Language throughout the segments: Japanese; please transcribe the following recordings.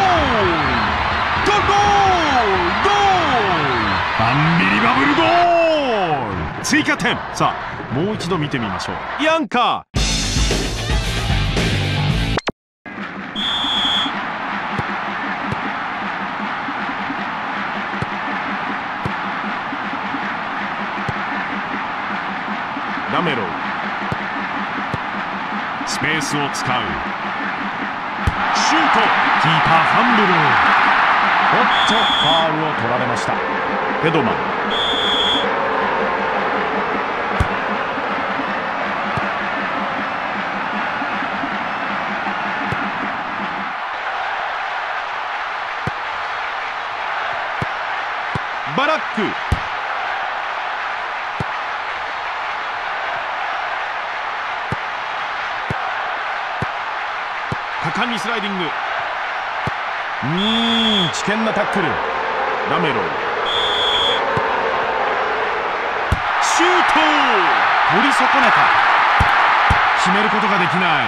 ゴールゴールアンビリバブルゴール、追加点。さあもう一度見てみましょう。ヤンカーラメロ、スペースを使う、シュート、キーパーファンブル、おっとファウルを取られました。ヘドマン、バラック、果敢にスライディング、危険なタックル、ラメロ、シュート、取り損ねた、決めることができない。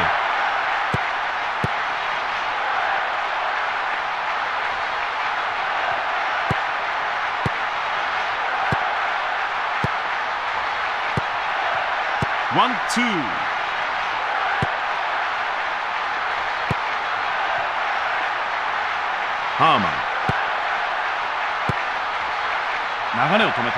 ワンツー、ハーマン、流れを止めた。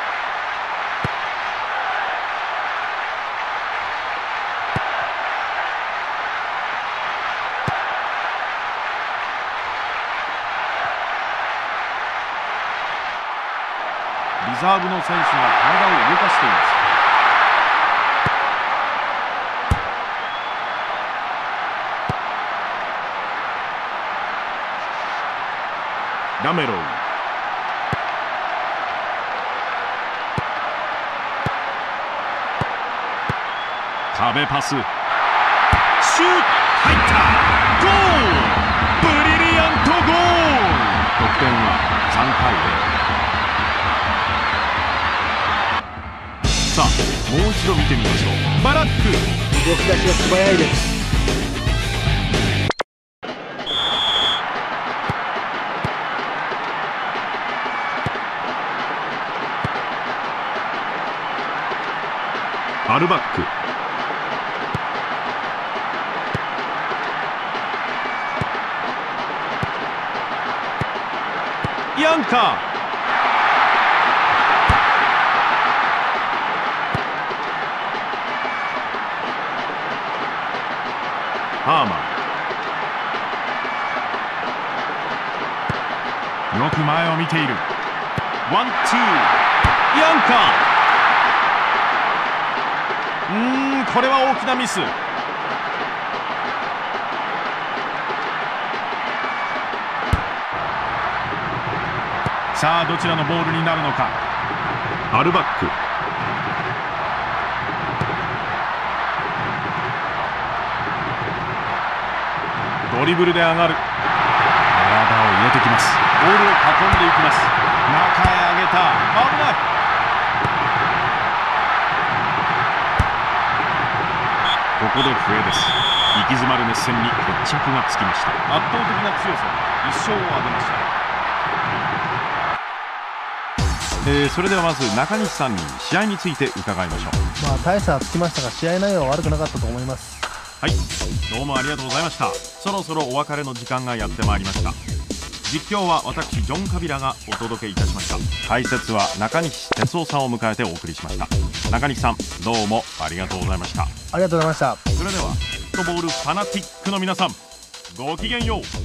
リザーブの選手が体を動かしています。ラメロ、壁パス、シュート、入った、ゴール、ブリリアントゴール、得点は3対0。さあもう一度見てみましょう。バラック、 動き出しが素早いです。 アルバック、ヤンカー、ハーマン、よく前を見ている、ワンツー、ヤンカー、これは大きなミス。さあどちらのボールになるのか。アルバック、ドリブルで上がる、体を入れてきます。ボールを運んでいきます。中へ上げた、危ない。ここで笛です。息詰まる熱戦に決着がつきました。圧倒的な強さで1勝を挙げました。それではまず中西さんに試合について伺いましょう。 大差はつきましたが、試合内容は悪くなかったと思います。 はい、どうもありがとうございました。そろそろお別れの時間がやってまいりました。実況は私ジョン・カビラがお届けいたしました。解説は中西哲夫さんを迎えてお送りしました。中西さん、どうもありがとうございました。 ありがとうございました。 それではフットボールファナティックの皆さん、ごきげんよう。